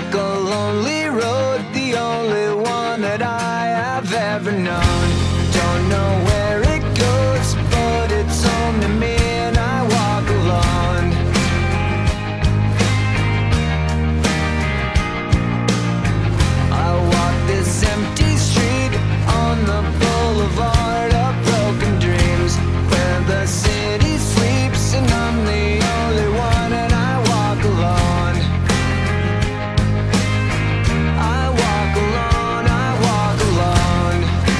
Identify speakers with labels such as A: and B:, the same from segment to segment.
A: walk a lonely road, the only one that I have ever known. Don't know where it goes, but it's home to me, and I walk alone. I walk this empty street on the boulevard of broken dreams, where the city sleeps and I'm the only one, and I walk alone. I walk alone, I walk alone.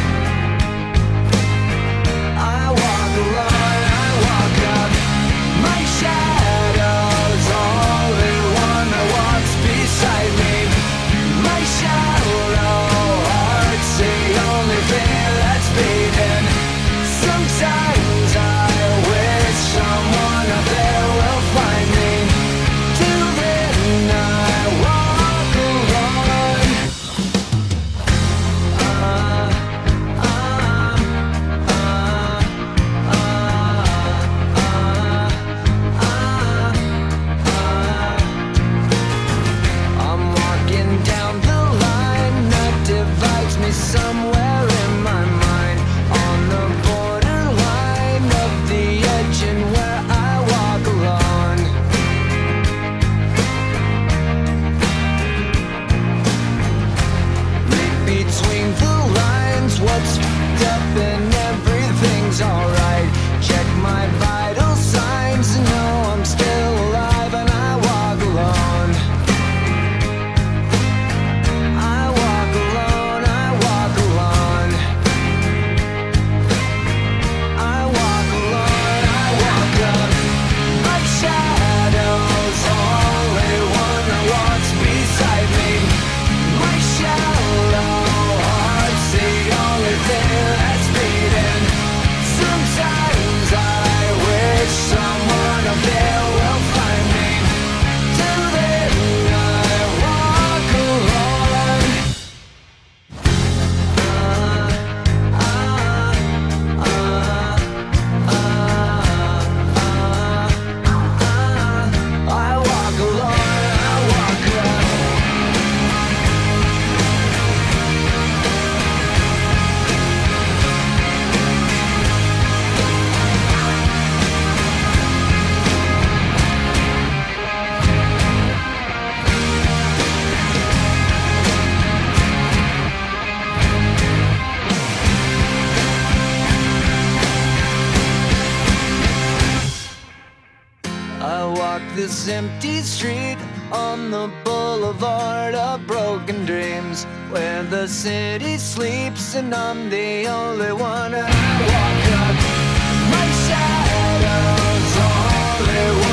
A: I walk alone, I walk up. My shadow's only one that walks beside me. My shallow heart's the only thing that's beating. Sometimes I wish someone out there will find me. Till then I walk alone. I'm walking down the line that divides me somewhere in my mind, on the borderline of the edge and where I walk alone. Read between the lines what's f***ed up and everything's alright. Check my vital signs and know I'm still alive, and I walk alone. I walk alone, I walk alone. I walk alone, I walk up. My shadow's only one that walks beside me. My shallow heart's the only thing that's beating. Sometimes I wish someone up there will find me. Till then I walk alone. I walk alone, I walk alone. I walk this empty street on the boulevard of broken dreams, where the city sleeps and I'm the only one, and I walk up. My shadow's only one